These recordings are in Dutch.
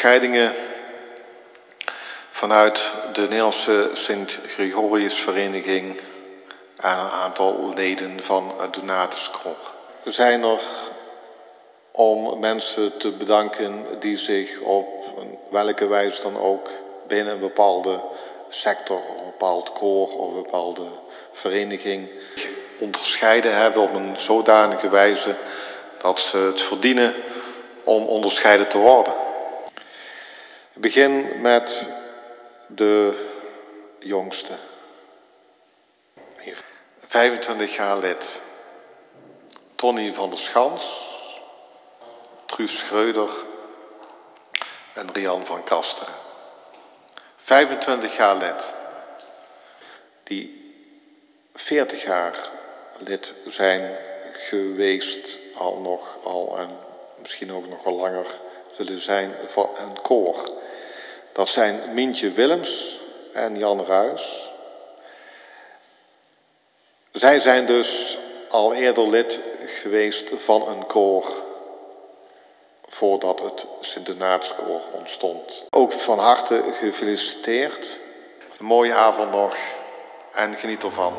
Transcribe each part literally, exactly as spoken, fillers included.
onderscheidingen vanuit de Nederlandse Sint-Gregoriusvereniging en een aantal leden van het Donatuskorps. We zijn er om mensen te bedanken die zich op welke wijze dan ook binnen een bepaalde sector, of een bepaald koor of een bepaalde vereniging onderscheiden hebben op een zodanige wijze dat ze het verdienen om onderscheiden te worden. Ik begin met de jongste. vijfentwintig jaar lid. Tony van der Schans, Truus Schreuder en Rian van Kasteren. vijfentwintig jaar lid. Die veertig jaar lid zijn geweest, al nog al en misschien ook nog wel langer zullen zijn van een koor. Dat zijn Mientje Willems en Jan Ruijs. Zij zijn dus al eerder lid geweest van een koor voordat het Sint-Donaatuskoor ontstond. Ook van harte gefeliciteerd. Een mooie avond nog en geniet ervan.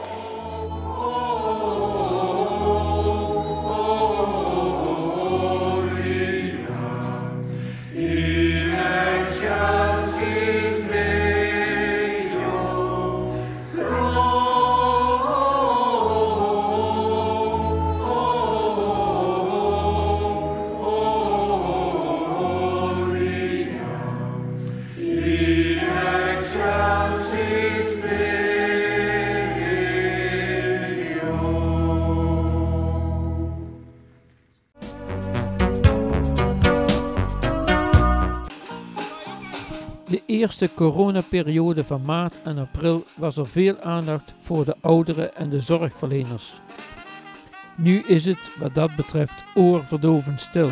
De eerste coronaperiode van maart en april was er veel aandacht voor de ouderen en de zorgverleners. Nu is het, wat dat betreft, oorverdovend stil.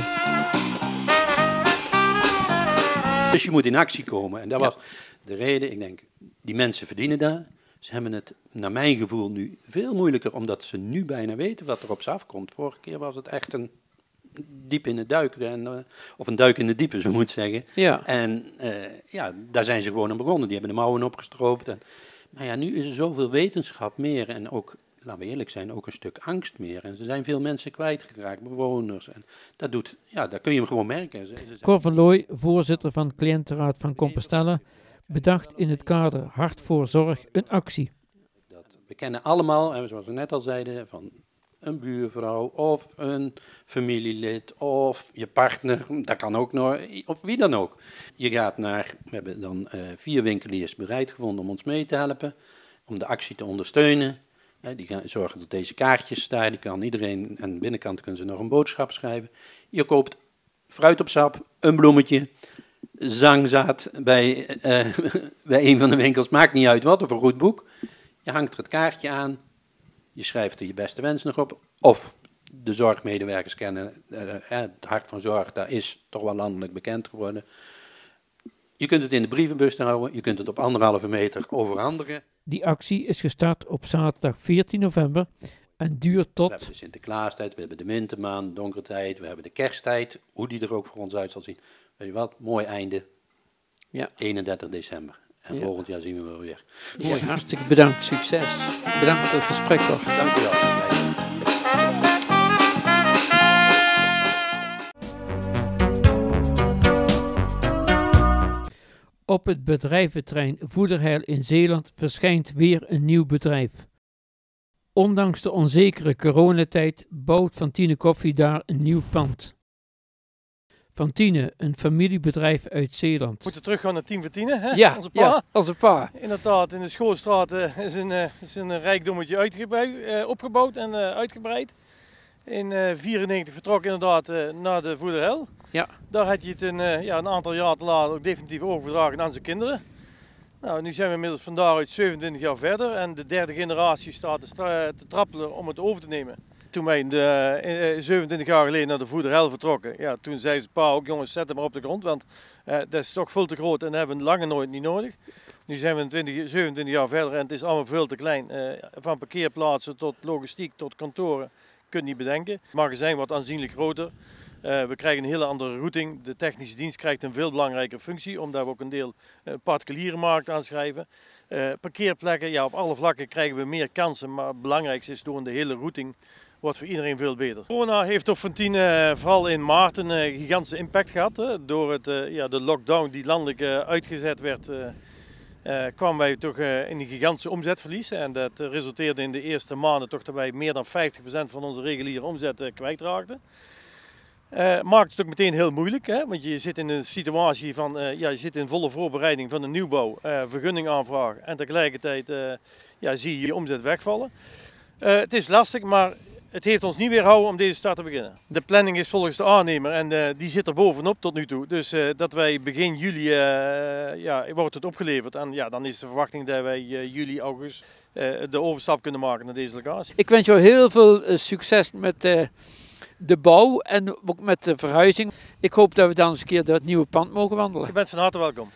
Dus je moet in actie komen. En dat Ja. was de reden. Ik denk, die mensen verdienen dat. Ze hebben het, naar mijn gevoel, nu veel moeilijker, omdat ze nu bijna weten wat er op ze afkomt. Vorige keer was het echt een diep in het duiken, en, uh, of een duik in de diepe, zo moet zeggen. Ja. En uh, ja, daar zijn ze gewoon aan begonnen. Die hebben de mouwen opgestroopt. En, maar ja, nu is er zoveel wetenschap meer en ook, laten we eerlijk zijn, ook een stuk angst meer. En er zijn veel mensen kwijtgeraakt, bewoners. En dat doet, ja, dat kun je hem gewoon merken. Ze, ze zijn... Cor van Looy, voorzitter van de cliëntenraad van Compostela, bedacht in het kader Hart voor Zorg een actie. Dat, we kennen allemaal, en zoals we net al zeiden, van een buurvrouw of een familielid of je partner, dat kan ook nog, of wie dan ook. Je gaat naar, we hebben dan uh, vier winkeliers bereid gevonden om ons mee te helpen, om de actie te ondersteunen. Uh, die gaan zorgen dat deze kaartjes staan, die kan iedereen, aan de binnenkant kunnen ze nog een boodschap schrijven. Je koopt fruit op sap, een bloemetje, zangzaad bij, uh, bij een van de winkels, maakt niet uit wat, of een goed boek. Je hangt er het kaartje aan. Je schrijft er je beste wens nog op. Of de zorgmedewerkers kennen. Uh, het Hart van Zorg, dat is toch wel landelijk bekend geworden. Je kunt het in de brievenbus houden. Je kunt het op anderhalve meter overhandigen. Die actie is gestart op zaterdag veertien november en duurt tot... We hebben de Sinterklaastijd, we hebben de wintermaand, donkere tijd. We hebben de kersttijd, hoe die er ook voor ons uit zal zien. Weet je wat, mooi einde. Ja. eenendertig december. En Ja. volgend jaar zien we wel weer. Mooi, hartstikke bedankt, succes. Bedankt voor het gesprek toch. Dank u wel. Op het bedrijventerrein Voederheil in Zeeland verschijnt weer een nieuw bedrijf. Ondanks de onzekere coronatijd bouwt Fantine Koffie daar een nieuw pand. Fantine, een familiebedrijf uit Zeeland. We moeten teruggaan naar Team Fantine, hè? Ja, Onze pa. ja, onze pa. Inderdaad, in de Schoolstraat uh, is, een, uh, is een rijkdommetje uitgebouwd, uh, opgebouwd en uh, uitgebreid. In negentien vierennegentig vertrok inderdaad uh, naar de Voederheil. Ja. Daar had je het een, uh, ja, een aantal jaar te later ook definitief overgedragen aan zijn kinderen. Nou, nu zijn we inmiddels van daaruit zevenentwintig jaar verder en de derde generatie staat te, stra te trappelen om het over te nemen. Toen wij de, uh, zevenentwintig jaar geleden naar de Voederheil vertrokken, ja, toen zei zijn pa ook, jongens, zet hem maar op de grond, want uh, dat is toch veel te groot en dat hebben we lange nooit niet nodig. Nu zijn we twintig, zevenentwintig jaar verder en het is allemaal veel te klein. Uh, van parkeerplaatsen tot logistiek tot kantoren, kun je niet bedenken. Het magazijn wordt aanzienlijk groter. Uh, we krijgen een hele andere routing. De technische dienst krijgt een veel belangrijke functie, omdat we ook een deel uh, particuliere markt aanschrijven. Uh, parkeerplekken, ja, op alle vlakken krijgen we meer kansen, maar het belangrijkste is door de hele routing wordt voor iedereen veel beter. Corona heeft op Fantine uh, vooral in maart een uh, gigantische impact gehad. Hè. Door het, uh, ja, de lockdown die landelijk uh, uitgezet werd, uh, uh, kwamen wij toch uh, in een gigantische omzetverlies. En dat uh, resulteerde in de eerste maanden toch dat wij meer dan vijftig procent van onze reguliere omzet uh, kwijtraakten. Uh, maakt het ook meteen heel moeilijk, hè? Want je zit in een situatie van, uh, ja, je zit in volle voorbereiding van de nieuwbouw, uh, vergunning aanvragen en tegelijkertijd uh, ja, zie je je omzet wegvallen. Uh, het is lastig, maar het heeft ons niet weerhouden om deze start te beginnen. De planning is volgens de aannemer en uh, die zit er bovenop tot nu toe. Dus uh, dat wij begin juli, uh, ja, wordt het opgeleverd en ja, dan is de verwachting dat wij uh, juli, augustus uh, de overstap kunnen maken naar deze locatie. Ik wens jou heel veel uh, succes met uh, de bouw en ook met de verhuizing. Ik hoop dat we dan eens een keer door het nieuwe pand mogen wandelen. Je bent van harte welkom.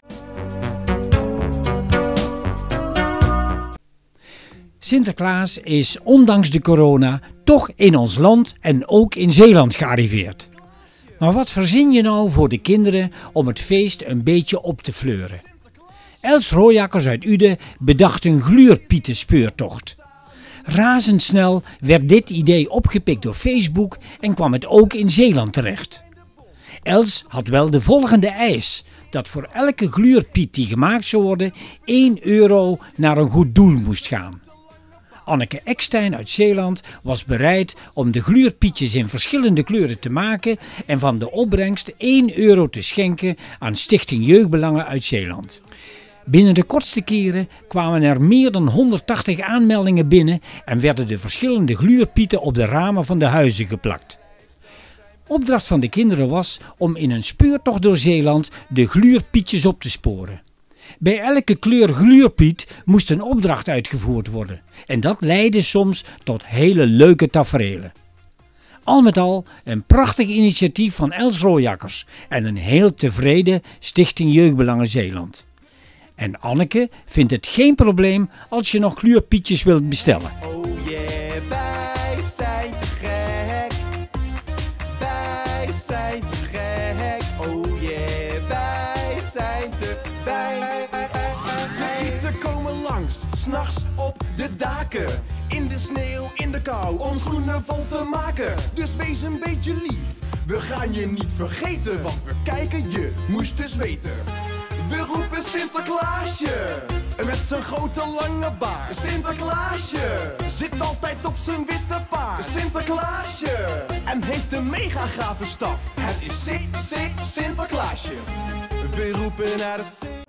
Sinterklaas is ondanks de corona toch in ons land en ook in Zeeland gearriveerd. Maar wat verzin je nou voor de kinderen om het feest een beetje op te fleuren? Els Rooijakkers uit Uden bedacht een gluurpietenspeurtocht. Razendsnel werd dit idee opgepikt door Facebook en kwam het ook in Zeeland terecht. Els had wel de volgende eis, dat voor elke gluurpiet die gemaakt zou worden één euro naar een goed doel moest gaan. Anneke Ekstein uit Zeeland was bereid om de gluurpietjes in verschillende kleuren te maken en van de opbrengst één euro te schenken aan Stichting Jeugdbelangen uit Zeeland. Binnen de kortste keren kwamen er meer dan honderdtachtig aanmeldingen binnen en werden de verschillende gluurpieten op de ramen van de huizen geplakt. Opdracht van de kinderen was om in een speurtocht door Zeeland de gluurpietjes op te sporen. Bij elke kleur gluurpiet moest een opdracht uitgevoerd worden en dat leidde soms tot hele leuke taferelen. Al met al een prachtig initiatief van Els Rooijakkers en een heel tevreden Stichting Jeugdbelangen Zeeland. En Anneke vindt het geen probleem als je nog gluurpietjes wilt bestellen. Oh yeah, wij zijn te gek. Wij zijn te gek. Oh yeah, wij zijn te wij. De pieten komen langs, 's nachts op de daken. In de sneeuw, in de kou, om schoenen vol te maken. Dus wees een beetje lief, we gaan je niet vergeten. Want we kijken, je moest dus weten. We roepen Sinterklaasje, met zijn grote lange baard. Sinterklaasje, zit altijd op zijn witte paard. Sinterklaasje, en heeft een mega gave staf. Het is Sinterklaasje. We roepen naar de